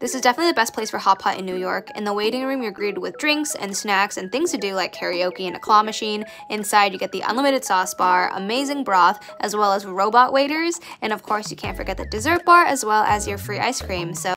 This is definitely the best place for hot pot in New York. In the waiting room, you're greeted with drinks and snacks and things to do like karaoke and a claw machine. Inside, you get the unlimited sauce bar, amazing broth, as well as robot waiters, and of course, you can't forget the dessert bar as well as your free ice cream. So